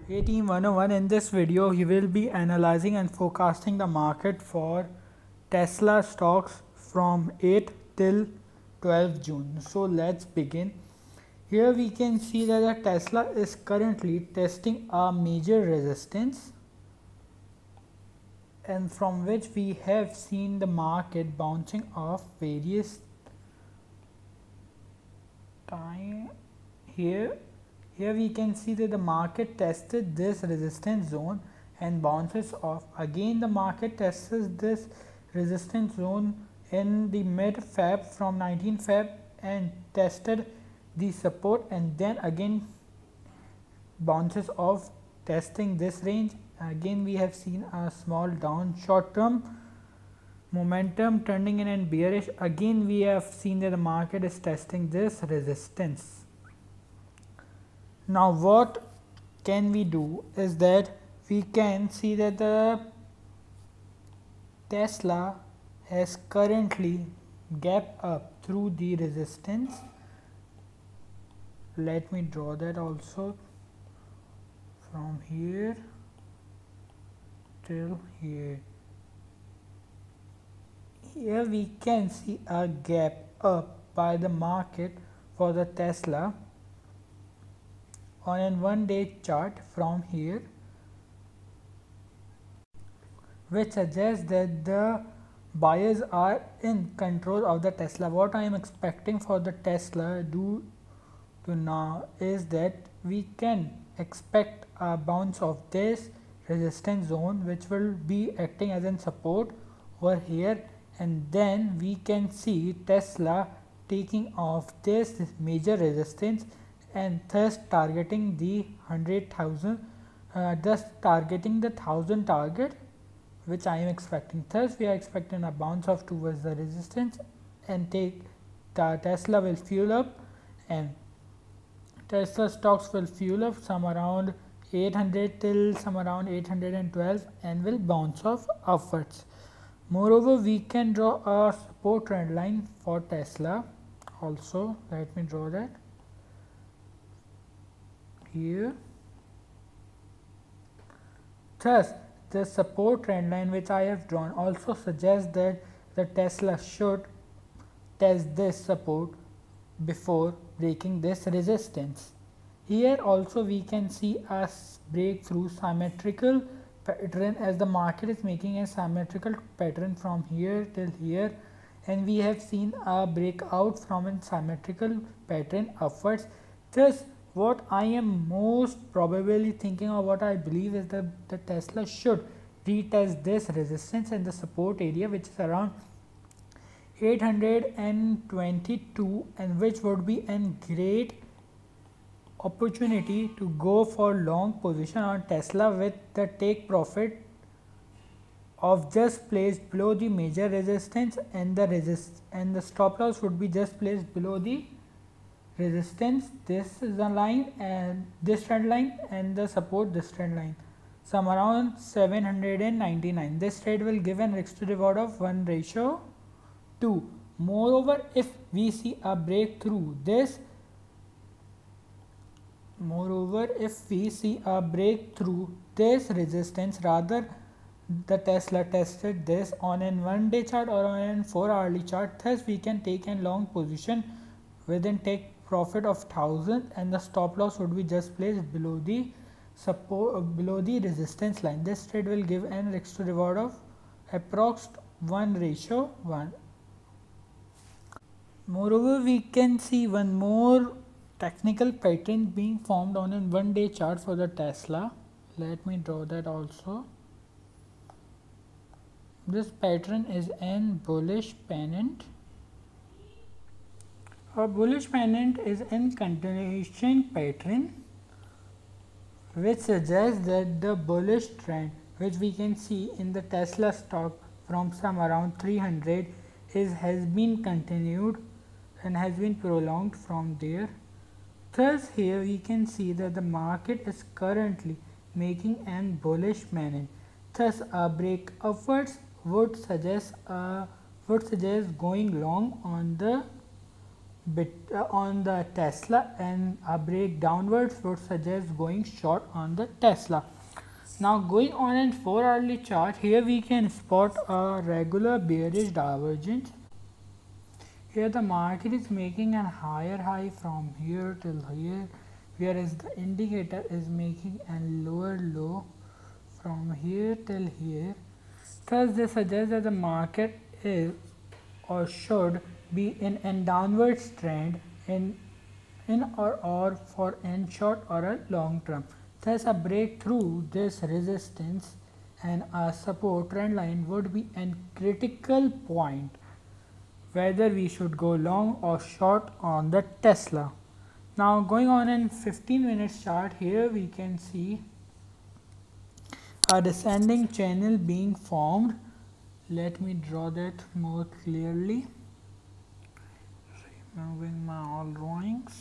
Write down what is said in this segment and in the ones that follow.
Hey Team 101, in this video we will be analyzing and forecasting the market for Tesla stocks from 8 till 12 June. So let's begin. Here we can see that the Tesla is currently testing a major resistance, and from which we have seen the market bouncing off various time. Here we can see that the market tested this resistance zone and bounces off. Again the market tests this resistance zone in the mid Feb from 19 Feb and tested the support, and then again bounces off testing this range. Again we have seen a small down, short term momentum turning in and bearish. Again we have seen that the market is testing this resistance. Now what can we do is that we can see that the Tesla has currently gapped up through the resistance. Let me draw that also from here till here. Here we can see a gap up by the market for the Tesla on a 1-day chart from here, which suggests that the buyers are in control of the Tesla. What I am expecting for the Tesla due to now is that we can expect a bounce of this resistance zone, which will be acting as a support over here, and then we can see Tesla taking off this major resistance and thus targeting the 100,000, thus targeting the 1000 target, which I am expecting. Thus we are expecting a bounce off towards the resistance and Tesla will fuel up, and Tesla stocks will fuel up some around 800 till some around 812 and will bounce off upwards. Moreover, we can draw a support trend line for Tesla also. Let me draw that here. Thus the support trend line which I have drawn also suggests that the Tesla should test this support before breaking this resistance. Here also we can see a breakthrough symmetrical pattern, as the market is making a symmetrical pattern from here till here, and we have seen a breakout from a symmetrical pattern upwards. Thus what I am most probably thinking, or what I believe, is that the Tesla should retest this resistance and the support area, which is around 822, and which would be a great opportunity to go for long position on Tesla with the take profit of just placed below the major resistance, and the stop loss would be just placed below the resistance. This is the line, and this trend line, and the support this trend line, some around 799. This trade will give an risk to reward of 1:2. Moreover, if we see a breakthrough this resistance, rather the Tesla tested this on a 1-day chart or on a 4-hourly chart, thus we can take a long position within take profit of 1000, and the stop loss would be just placed below the support, below the resistance line. This trade will give an risk to reward of approx 1:1. Moreover, we can see one more technical pattern being formed on a 1-day chart for the Tesla. Let me draw that also. This pattern is an bullish pennant. A bullish pennant is a continuation pattern which suggests that the bullish trend, which we can see in the Tesla stock from some around 300, has been continued and has been prolonged from there. Thus here we can see that the market is currently making an bullish pennant. Thus a break upwards would suggest going long on the on the Tesla, and a break downwards would suggest going short on the Tesla. Now going on in 4-hourly chart, here we can spot a regular bearish divergence. Here the market is making a higher high from here till here, whereas the indicator is making a lower low from here till here. Thus this suggests that the market is or should be in a downwards trend in or for in short or a long term. Thus a break through this resistance and a support trend line would be a critical point whether we should go long or short on the Tesla. Now going on in 15 minutes chart, here we can see a descending channel being formed. Let me draw that more clearly. Removing my all drawings.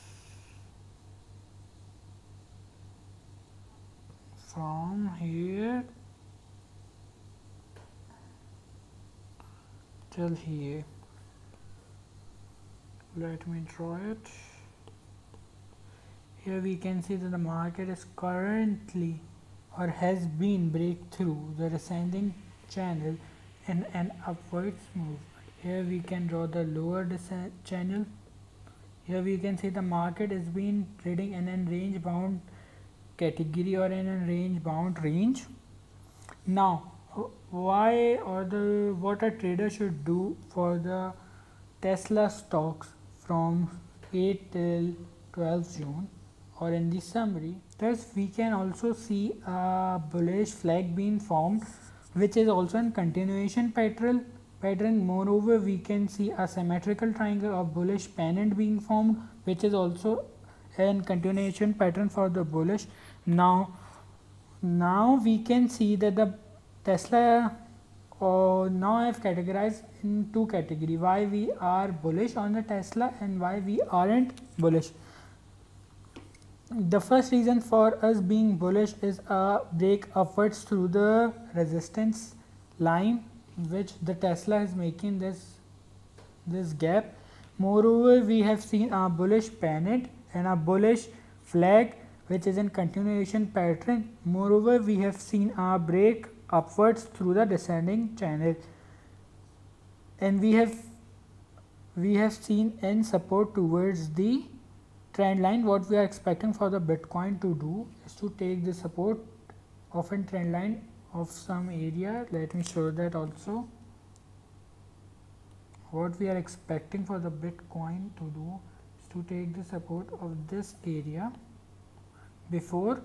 From here till here. Let me draw it. Here we can see that the market is currently or has been breakthrough the descending channel in an upwards movement. Here we can draw the lower descent channel. Here we can see the market is being trading in a range bound category or in a range bound range. Now why or what a trader should do for the Tesla stocks from 8 till 12 June or in the summary. Thus we can also see a bullish flag being formed, which is also in continuation pattern. Moreover, we can see a symmetrical triangle of bullish pennant being formed, which is also in continuation pattern for the bullish. Now we can see that the Tesla now I have categorized in two categories, why we are bullish on the Tesla and why we aren't bullish. The first reason for us being bullish is a break upwards through the resistance line which the Tesla is making this gap. Moreover, we have seen a bullish pennant and a bullish flag which is in continuation pattern. Moreover, we have seen a break upwards through the descending channel, and we have seen n support towards the trend line. What we are expecting for the Bitcoin to do is to take the support of a trend line of some area. Let me show that also. What we are expecting for the Bitcoin to do is to take the support of this area before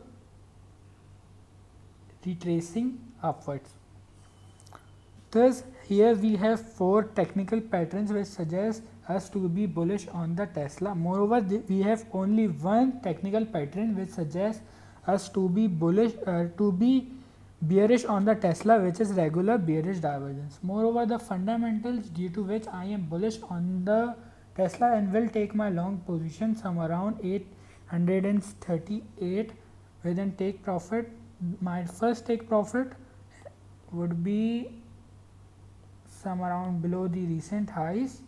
retracing upwards. Thus here we have 4 technical patterns which suggest us to be bullish on the Tesla. Moreover, we have only one technical pattern which suggests us to be bullish to be bearish on the Tesla, which is regular bearish divergence. Moreover, the fundamentals due to which I am bullish on the Tesla and will take my long position some around 838 within take profit. My first take profit would be some around below the recent highs.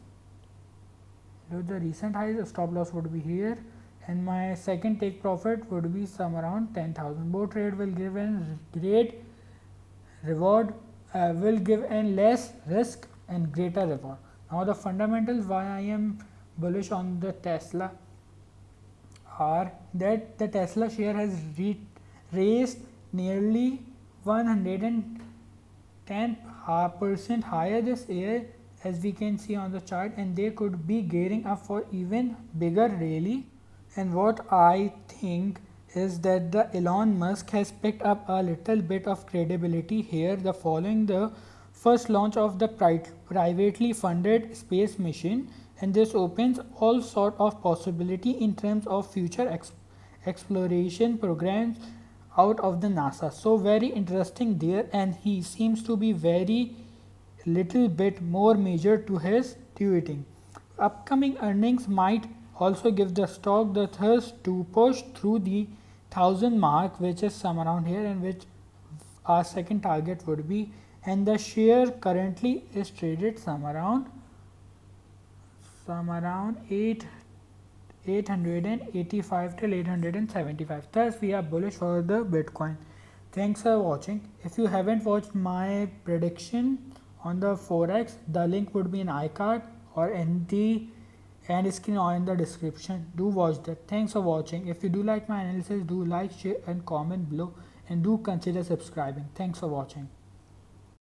The stop loss would be here, and my second take profit would be some around 10,000. Both trade will give an great reward, will give an less risk and greater reward. Now the fundamentals why I am bullish on the Tesla are that the Tesla share has raised nearly 110% higher this year, as we can see on the chart, and they could be gearing up for even bigger rally. And what I think is that the Elon Musk has picked up a little bit of credibility here following the first launch of the privately funded space mission, and this opens all sort of possibility in terms of future exploration programs out of the NASA. So very interesting there, and he seems to be very little bit more measured to his tweeting. Upcoming earnings might also give the stock the thirst to push through the 1000 mark, which is some around here, and which our second target would be, and the share currently is traded some around some around 885 till 875. Thus we are bullish for the Bitcoin. Thanks for watching. If you haven't watched my prediction on the Forex, the link would be in iCard or in the end screen or in the description. Do watch that. Thanks for watching. If you do like my analysis, do like, share and comment below, and do consider subscribing. Thanks for watching.